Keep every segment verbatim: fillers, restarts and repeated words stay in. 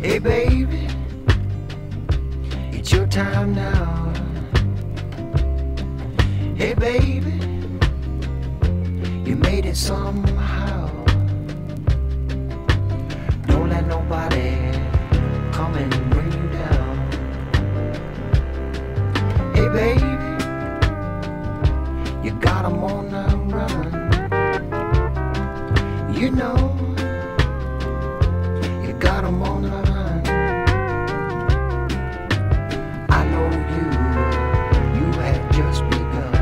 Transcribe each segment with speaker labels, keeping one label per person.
Speaker 1: Hey baby, it's your time now. Hey baby, you made it somehow. Don't let nobody come and bring you down. Hey baby, you got 'em on the run. You know, you got 'em on the run. I know you, you had just begun.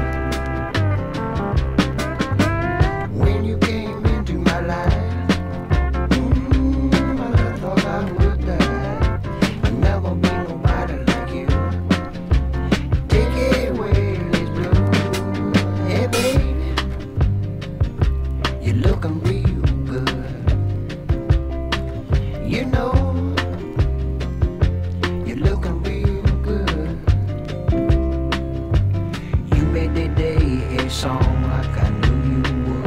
Speaker 1: When you came into my life, mm, I thought I would die. I'll never be nobody like you. Take it away, this blue. Hey baby, you're looking real good. You know, you're looking real good. You made the day a song like I knew you would.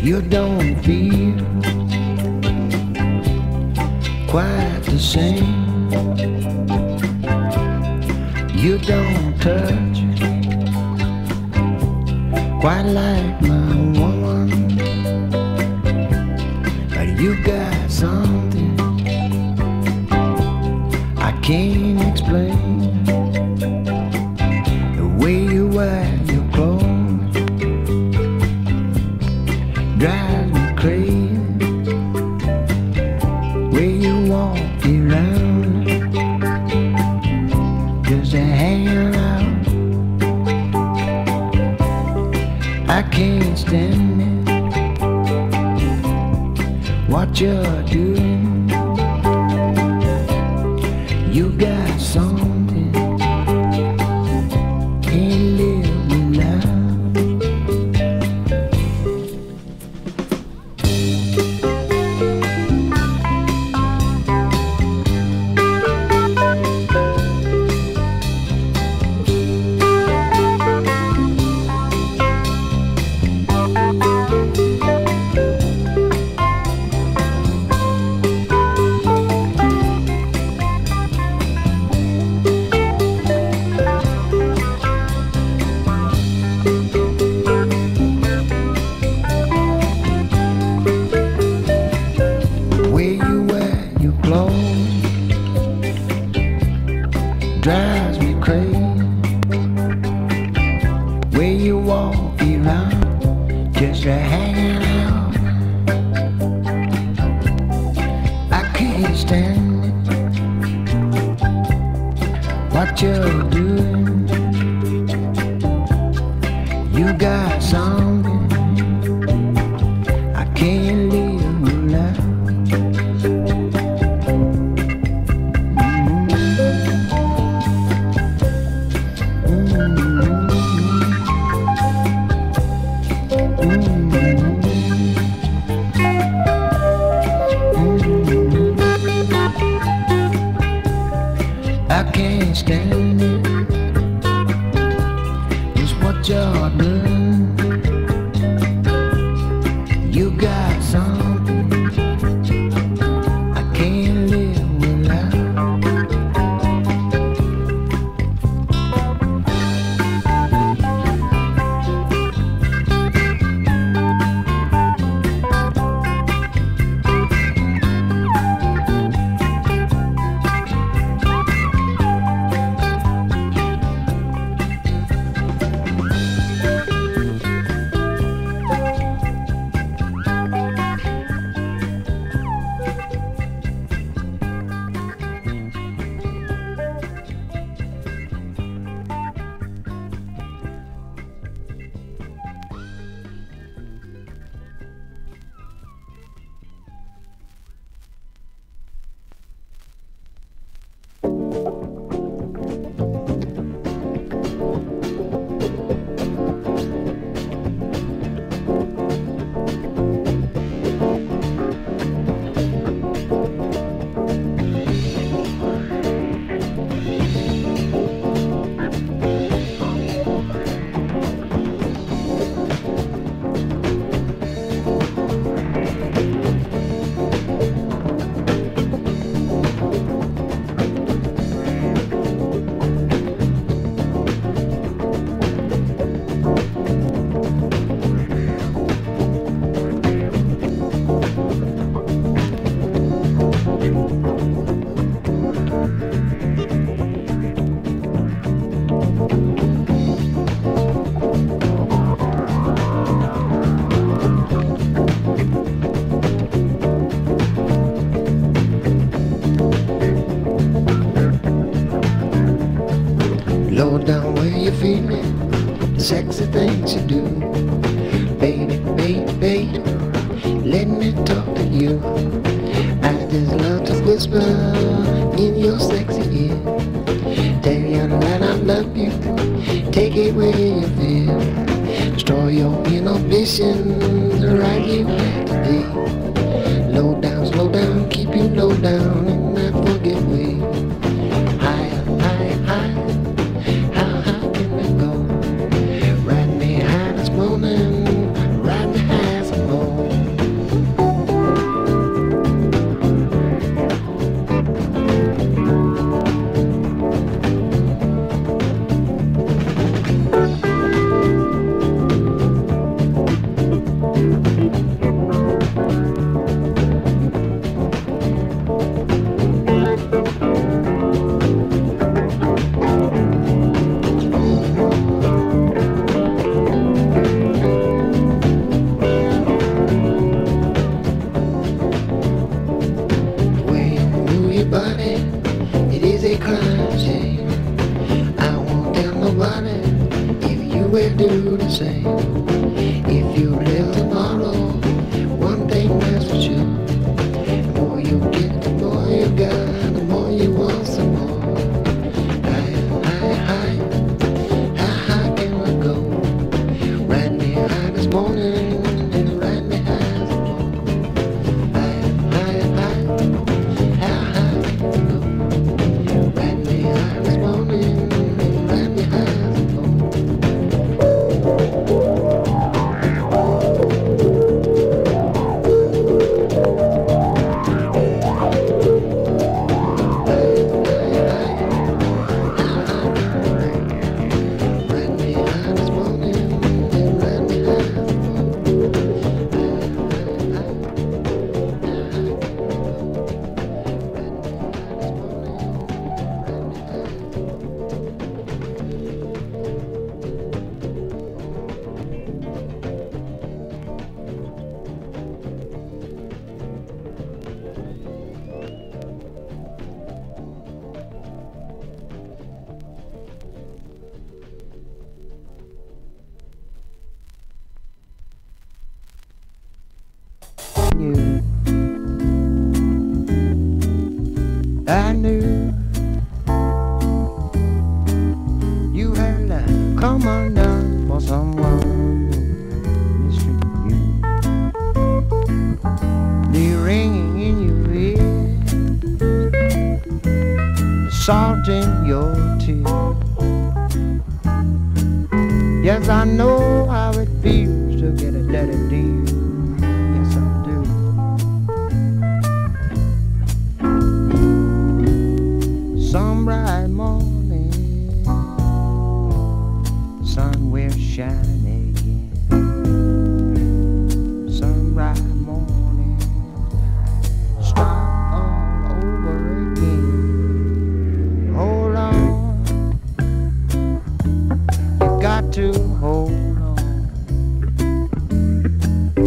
Speaker 1: You don't feel quite the same. You don't touch quite like my woman, but you got something I can't explain. The way you wear your clothes drives me crazy. Way you walk around just a hanging out, I can't stand it. What you're doing, you got something can't live without. Drives me crazy. Way you walk around just a hanging out, I can't stand it. What you're doing, you got something I can't live without. I can't stand it. It's what you're doing. You got something I can't live without. Low down where you feel me, sexy things you do. Baby, baby, baby, let me talk to you. I just love to whisper in your sexy ear. Tell you that I love you, take it where you feel. Destroy your inhibitions, right here to be. Low down, slow down, keep you low down and not forget we. Higher, higher, higher. Ride me high this morning, ride me high some more. I knew you had uh, come undone for someone mistreating you. The ringing in your ear, the salt in your tears. Yes, I know how it feels to get a dirty deal. Yes, I do. Some bright morning, sun will shine again. Some bright morning, start all over again. Hold on, you got to hold on.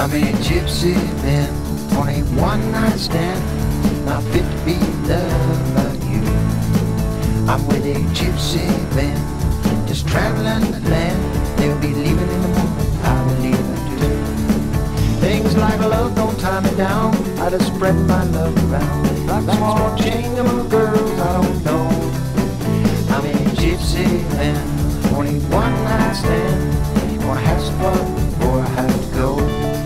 Speaker 1: I'm a gypsy man on a one-night stand, not fit to be loved by you. I'm with a gypsy band, just traveling the land. They'll be leaving in the morning, I will leave it too. Things like love don't tie me down, I just spread my love around. Like a small chain of girls I don't know. I'm a gypsy man on a one-night stand, gonna have some fun before I have to go.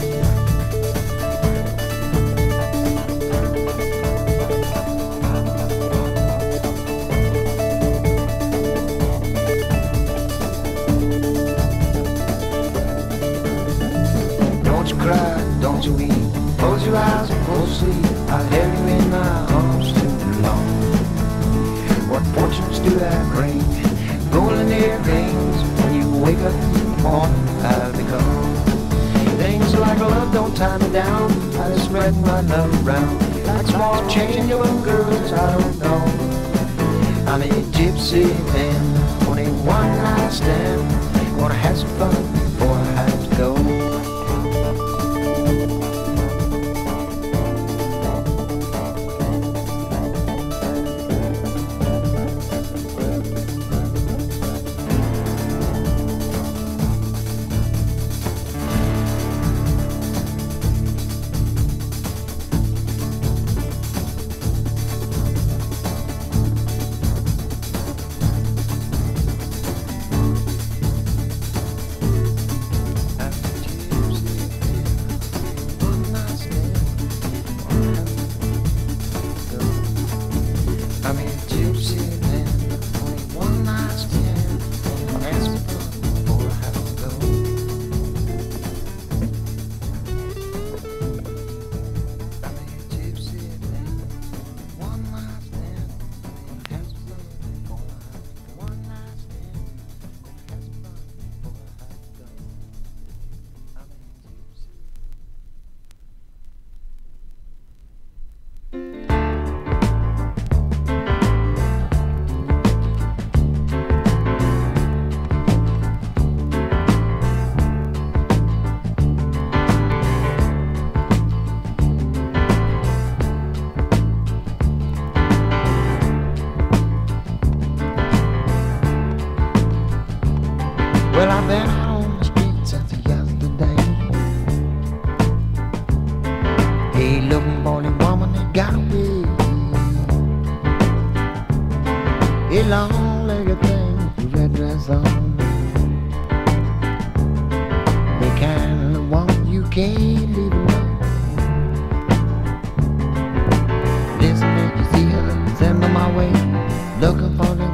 Speaker 1: Cry, don't you weep, close your eyes and go to sleep. I'll have you in my arms too long. What fortunes do I bring? Golden earrings. When you wake up in the morning, I'll be gone. Things like love don't tie me down, I just spread my love around. Like small change of girls I don't know. I'm a gypsy man on a one-night stand, gonna have some fun before I have to go. Well, I've been out on the street since yesterday. Hey, looking for the woman that got away. A long-legged thing with red dress on, the kind of woman you can't leave alone. Listen, if you see her, send her my way. Looking for the woman.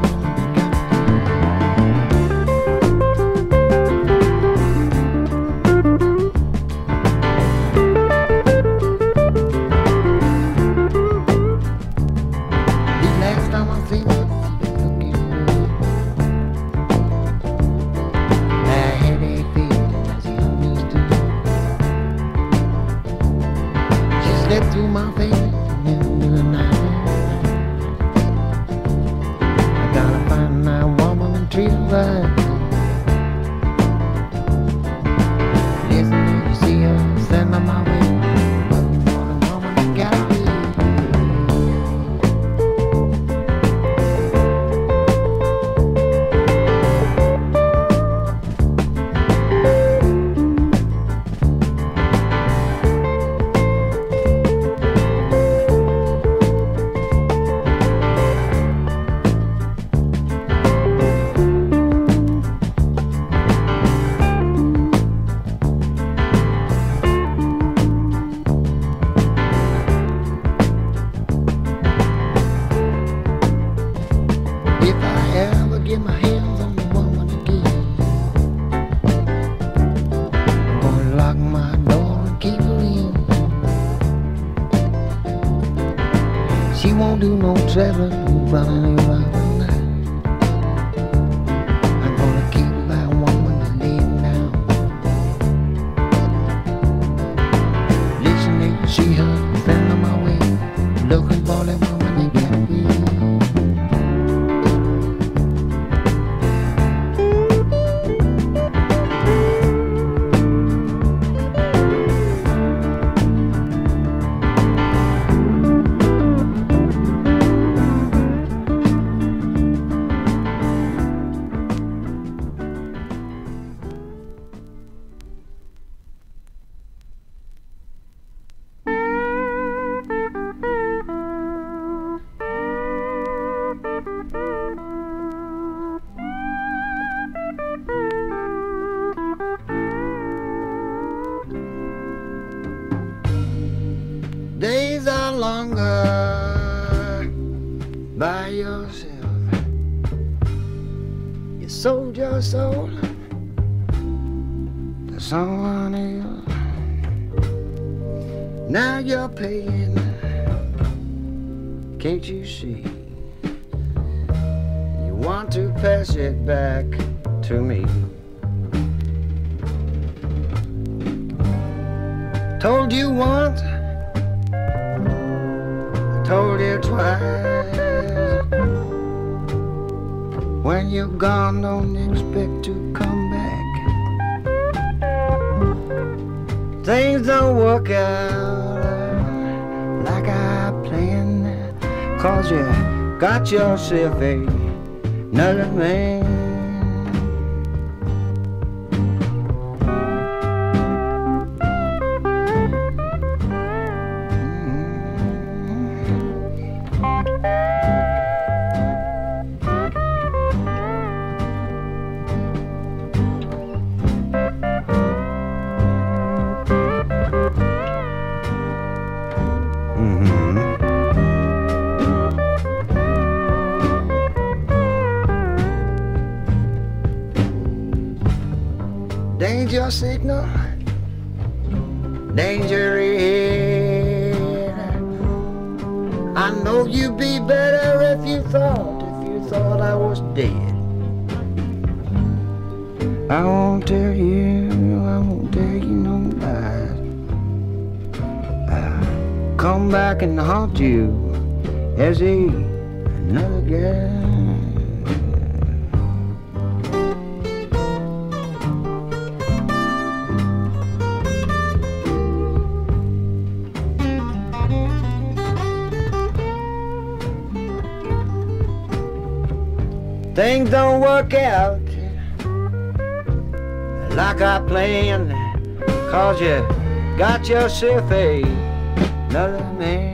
Speaker 1: Through my face into the night, I gotta find that woman and treat her right. Listen, if you see her, send her my way. Looking for the woman that got me. If I ever get my hands on the woman again, I'm gonna lock my door and keep her in. She won't do no traveling, running around the night. I'm gonna keep that woman that laid down. Listen, if you see her, send her my way. Looking for that woman that got me. longer by yourself. You sold your soul to someone else. Now you're paying. Can't you see? You want to pass it back to me. Told you once, I told you twice. When you're gone, don't expect to come back. Things don't work out like I planned, 'cause you got yourself another man. Danger signal, danger ahead. I know you'd be better if you thought, if you thought I was dead. I won't tell you, I won't tell you no lies. I'll come back and haunt you as a another guy. Things don't work out like I planned, 'cause you got yourself a another man.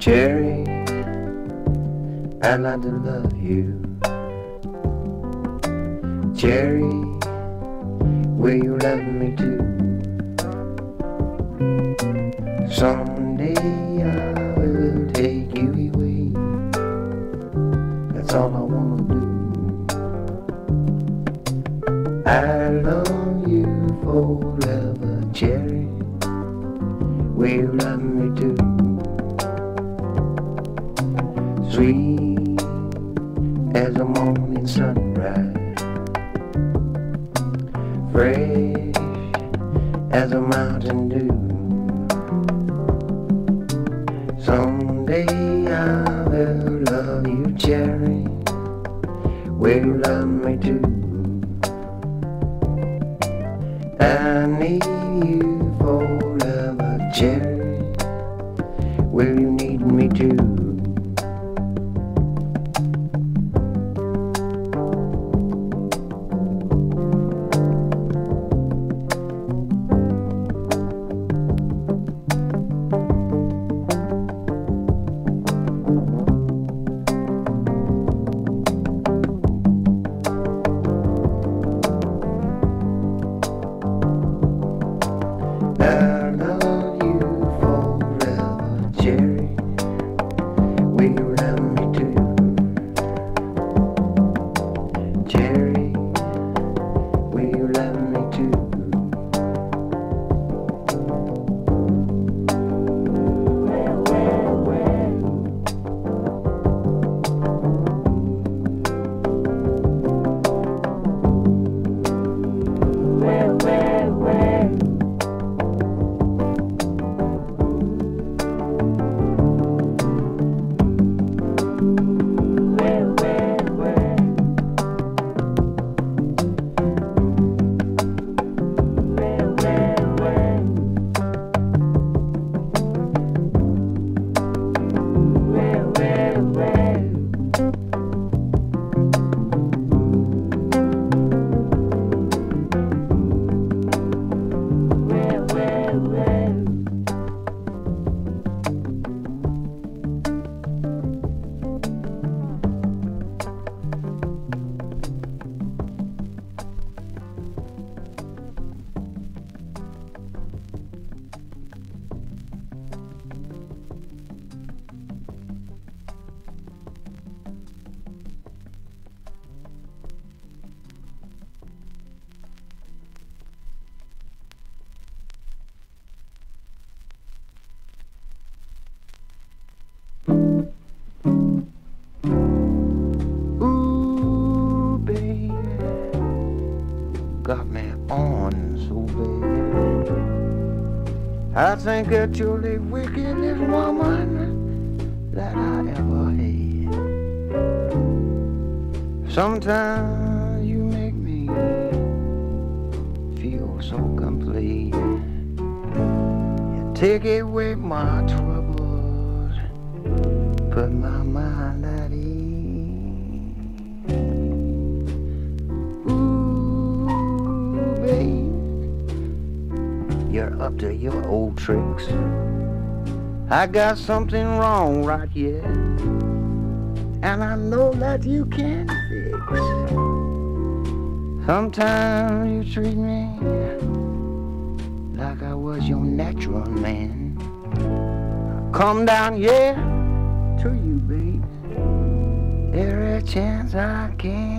Speaker 1: Cherry, I'd like to love you. Cherry, will you love me too? Someday I will take you away. That's all I wanna do. I love you forever, Cherry. Will you love me too? Sweet as a morning sunrise, fresh as a mountain dew. Someday I will love you, Cherry. Will you love me too? I need you forever, Cherry. Will you need me too? I love you forever, Cherry. Will you love me too? Cherry, will you love me too? Well, well, well. Well, well, well. Ooh, baby, got me on so bad. I think that you're the wickedest woman that I ever had. Sometimes you make me feel so complete. You take away my troubles, put my mind at ease. Ooh, babe, you're up to your old tricks. I got something wrong right here, and I know that you can fix. Sometimes you treat me like I was your natural man. Come down here to you, babe, every chance I can.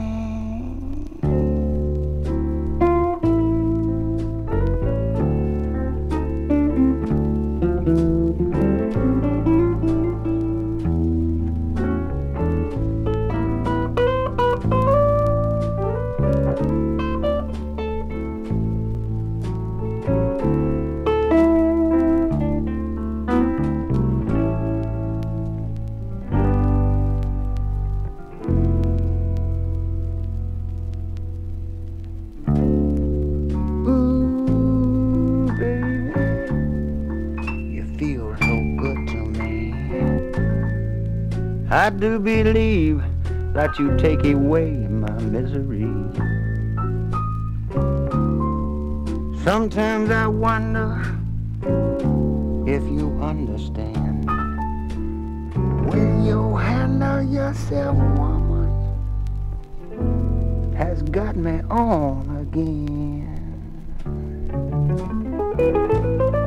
Speaker 1: I do believe that you take away my misery. Sometimes I wonder if you understand you handle yourself, woman, has got me on again.